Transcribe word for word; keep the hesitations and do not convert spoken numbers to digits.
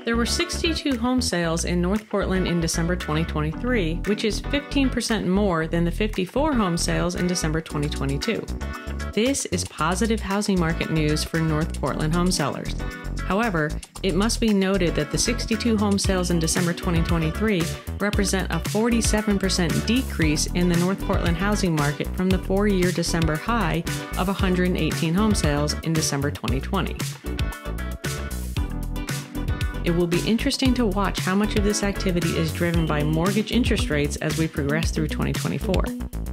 There were sixty-two home sales in North Portland in December twenty twenty-three, which is fifteen percent more than the fifty-four home sales in December twenty twenty-two. This is positive housing market news for North Portland home sellers. However, it must be noted that the sixty-two home sales in December twenty twenty-three represent a forty-seven percent decrease in the North Portland housing market from the four-year December high of one hundred eighteen home sales in December twenty twenty. It will be interesting to watch how much of this activity is driven by mortgage interest rates as we progress through twenty twenty-four.